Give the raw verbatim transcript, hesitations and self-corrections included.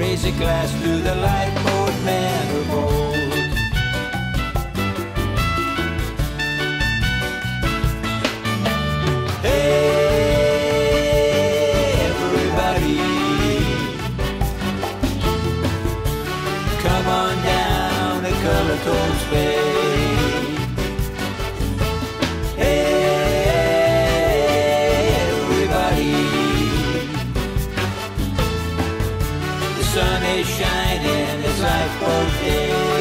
raise a glass to the lifeboat man who bold. Hey, everybody, come on down to Color Coast Bay. The sun is shining, it's Lifeboat Day.